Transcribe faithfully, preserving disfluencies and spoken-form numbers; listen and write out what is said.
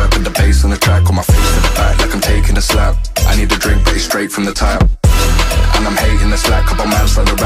work with the bass on the track, on my face to the back like I'm taking a slap. I need a drink but it's straight from the tap, and I'm hating the slack. Couple man slide around